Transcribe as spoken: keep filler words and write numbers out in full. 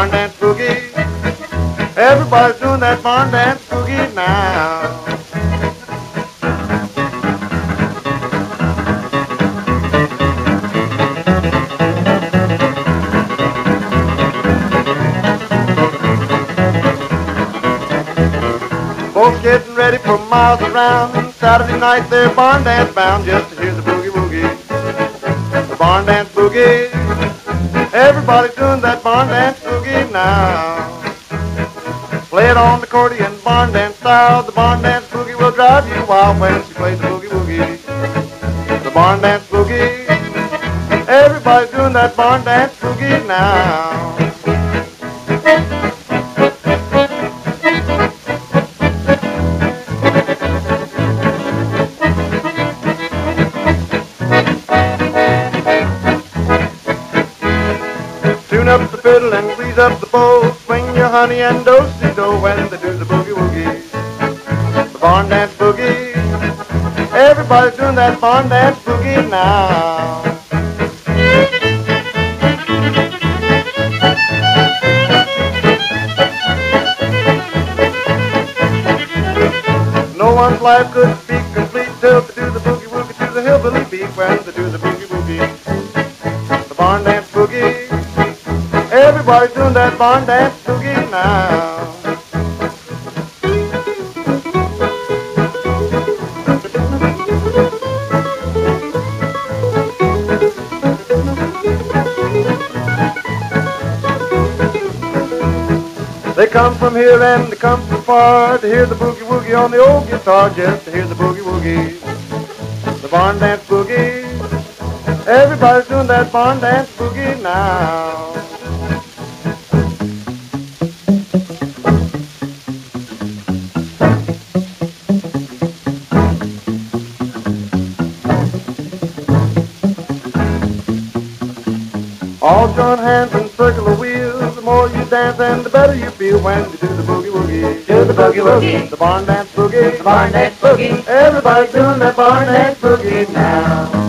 barn dance boogie. Everybody's doing that barn dance boogie now. Folks getting ready for miles around. Saturday night they're barn dance bound just to hear the boogie woogie. The barn dance boogie. Everybody's doing that barn dance boogie now. Play it on the accordion, barn dance style. The barn dance boogie will drive you wild when she plays the boogie woogie. The barn dance boogie. Everybody's doing that barn dance boogie now. Tune up the fiddle and grease up the bow. Swing your honey and do-si-do when they do the boogie woogie. The barn dance boogie. Everybody's doing that barn dance boogie now. No one's life could be complete till they do the boogie woogie to the hillbilly beat when they do the boogie woogie. The barn dance boogie. Everybody's doing that barn dance boogie now. They come from here and they come from far to hear the boogie woogie on the old guitar, just to hear the boogie woogie. The barn dance boogie. Everybody's doing that barn dance boogie now. All join hands and circle the wheels. The more you dance and the better you feel when you do the boogie woogie. Do the boogie woogie. The barn dance boogie. The barn dance boogie. Everybody's doing that barn dance boogie now.